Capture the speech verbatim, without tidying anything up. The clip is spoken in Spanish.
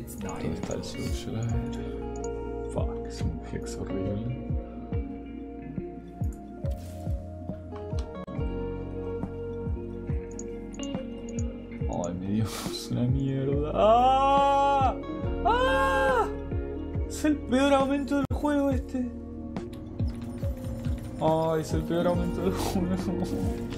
¿Dónde está el suyo? Fuck, es un hex horrible. Ay, me dio una mierda. ¡Ah! ¡Ah! Es el peor aumento del juego este. Ay, es el peor aumento del juego.